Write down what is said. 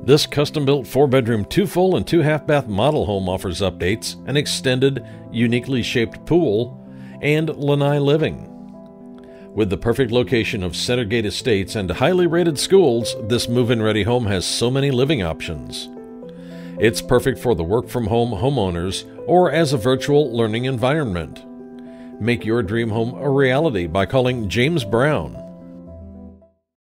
This custom-built 4-bedroom, 2 full and 2 half-bath model home offers updates, an extended, uniquely shaped pool, and lanai living. With the perfect location of Center Gate Estates and highly rated schools, this move-in ready home has so many living options. It's perfect for the work-from-home homeowners or as a virtual learning environment. Make your dream home a reality by calling James Brown